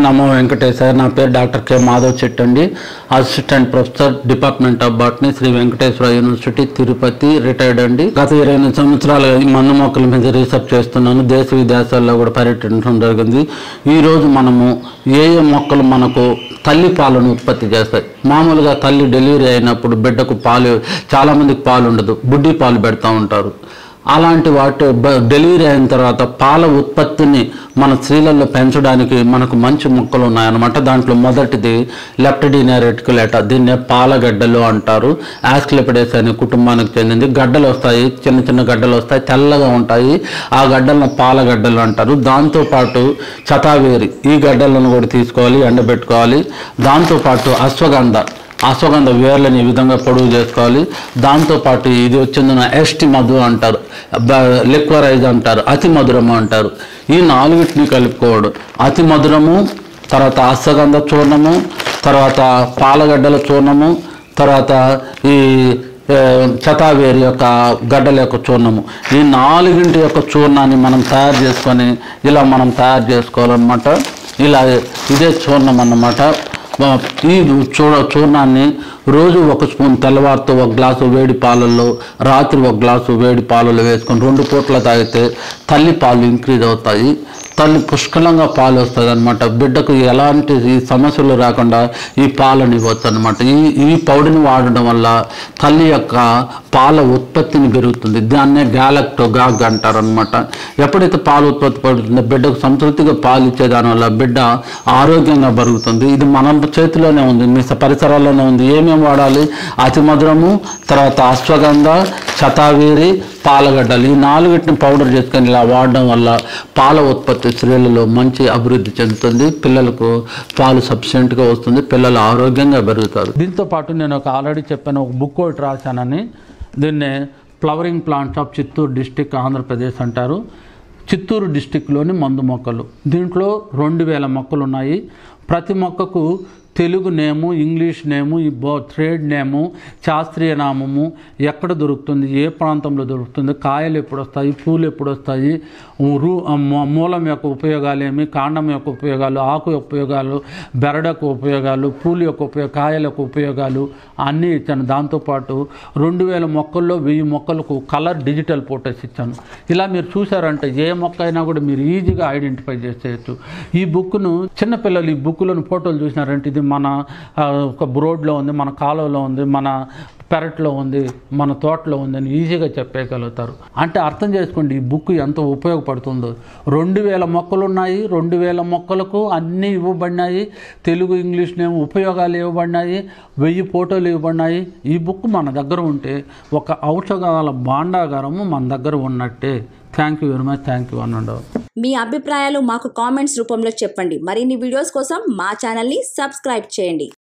నమో వెంకటేశ్వర. నా పేరు doctor K Madhav చెట్టండి, assistant professor, department of botany, Sri Venkateswara university, Tirupati, retired అండి. గత 28 సంవత్సరాలుగా ఈ మందు మొక్కల మీద రీసెర్చ్ చేస్తున్నాను. దేశ విదేశాల్లో కూడా పర్యటించడం జరిగింది. ఈరోజు మనము ఏ మొక్కలు మనకు తల్లి పాలను ఉత్పత్తి చేస్తాయి. మామూలుగా తల్లి డెలివరీ అయినప్పుడు బిడ్డకు పాలు, చాలామందికి పాలు ఉండదు, బుడ్డి పాలు పెడతా ఉంటారు. అలాంటి వాటి డెలివరీ అయిన తర్వాత పాల ఉత్పత్తిని మన స్త్రీలలో పెంచడానికి మనకు మంచి మొక్కలు ఉన్నాయన్నమాట. దాంట్లో మొదటిది లెప్టిడినా రెటికులేటా, దీన్నే పాలగడ్డలు అంటారు. ఆస్క్లెపిడేస్ అనే కుటుంబానికి చెందింది. గడ్డలు వస్తాయి, చిన్న చిన్న గడ్డలు వస్తాయి, తెల్లగా ఉంటాయి. ఆ గడ్డలను పాలగడ్డలు అంటారు. దాంతోపాటు చతావేరి, ఈ గడ్డలను కూడా తీసుకోవాలి, ఎండబెట్టుకోవాలి. దాంతోపాటు అశ్వగంధ వేర్లని ఈ విధంగా పొడుగు చేసుకోవాలి. దాంతోపాటు ఇది వచ్చింది ఎస్టి మధు అంటారు, లిక్వరైజ్ అంటారు, అతి మధురము అంటారు. ఈ నాలుగిటిని కలుపుకోవడం, అతి మధురము, తర్వాత అశ్వగంధ చూర్ణము, తర్వాత పాలగడ్డల చూర్ణము, తర్వాత ఈ చతావేరి యొక్క గడ్డల యొక్క చూర్ణము, ఈ నాలుగింటి యొక్క చూర్ణాన్ని మనం తయారు చేసుకొని ఇలా మనం తయారు చేసుకోవాలన్నమాట. ఇలా ఇదే చూర్ణం అన్నమాట. ఈ చూర్ణాన్ని రోజు 1 స్పూన్, తెల్లవారితో 1 గ్లాసు వేడి పాలల్లో, రాత్రి 1 గ్లాసు వేడి పాలల్లో వేసుకొని 2 పూట్ల తాగితే తల్లి పాలు ఇంక్రీజ్ అవుతాయి. తల్లి పుష్కలంగా పాలు వస్తుంది అనమాట. బిడ్డకు ఎలాంటి ఈ సమస్యలు రాకుండా ఈ పాలను ఇవ్వచ్చు అనమాట. ఈ పౌడర్ని వాడడం వల్ల తల్లి యొక్క పాల ఉత్పత్తిని పెరుగుతుంది. దాన్నే గాగ్ అంటారు అనమాట. ఎప్పుడైతే పాల ఉత్పత్తి పడుతుందో బిడ్డకు సంతృప్తిగా పాలు ఇచ్చేదానివల్ల బిడ్డ ఆరోగ్యంగా పెరుగుతుంది. ఇది మన చేతిలోనే ఉంది, మీ పరిసరాల్లోనే ఉంది. ఏమేమి వాడాలి? అతి మధురము, తర్వాత అశ్వగంధ, చతావేరి, పాలగడ్డలు, ఈ నాలుగిటిని పౌడర్ చేసుకొని ఇలా వాడడం వల్ల పాల ఉత్పత్తి స్త్రీలలో మంచి అభివృద్ధి చెందుతుంది. పిల్లలకు పాలు సఫిషియెంట్గా వస్తుంది, పిల్లలు ఆరోగ్యంగా పెరుగుతారు. దీంతో పాటు నేను ఆల్రెడీ చెప్పాను, ఒక బుక్ ఒకటి రాశానని. దీన్నే flowering plants of Chittoor district, Andhra Pradesh అంటారు. చిత్తూరు డిస్టిక్లోని మందు మొక్కలు. దీంట్లో 2000 మొక్కలు ఉన్నాయి. ప్రతి మొక్కకు తెలుగు నేము, ఇంగ్లీష్ నేము, ఈ ట్రేడ్ నేము, శాస్త్రీయ నామము, ఎక్కడ దొరుకుతుంది, ఏ ప్రాంతంలో దొరుకుతుంది, కాయలు ఎప్పుడు వస్తాయి, పూలు ఎప్పుడు వస్తాయి, మూలం యొక్క ఉపయోగాలు ఏమి, కాండం యొక్క ఉపయోగాలు, ఆకు యొక్క ఉపయోగాలు, బెరడకు ఉపయోగాలు, పూలు యొక్క కాయల యొక్క ఉపయోగాలు అన్నీ ఇచ్చాను. దాంతోపాటు 2000 మొక్కల్లో 1000 మొక్కలకు కలర్ డిజిటల్ ఫోటోస్ ఇచ్చాను. ఇలా మీరు చూసారంటే ఏ మొక్క అయినా కూడా మీరు ఈజీగా ఐడెంటిఫై చేసేయచ్చు. ఈ బుక్ను చిన్నపిల్లలు ఈ బుక్లను ఫోటోలు చూసినారంటే ఇది మన ఒక రోడ్లో ఉంది, మన కాలువలో ఉంది, మన పెరట్లో ఉంది, మన తోటలో ఉంది అని ఈజీగా చెప్పగలుగుతారు. అంటే అర్థం చేసుకోండి ఈ బుక్ ఎంత ఉపయోగపడుతుందో. 2000 మొక్కలు ఉన్నాయి. 2000 మొక్కలకు అన్నీ ఇవ్వబడినాయి. తెలుగు, ఇంగ్లీష్ నేమ్ ఉపయోగాలు ఇవ్వబడినాయి. 1000 ఫోటోలు ఇవ్వబడినాయి. ఈ బుక్ మన దగ్గర ఉంటే ఒక ఔషధాల భాండాగారము మన దగ్గర ఉన్నట్టే. Thank you very much. Thank you అనండి. మీ అభిప్రాయాలు మాకు కామెంట్స్ రూపంలో చెప్పండి. మరిన్ని వీడియోస్ కోసం మా ఛానల్ని సబ్స్క్రైబ్ చేయండి.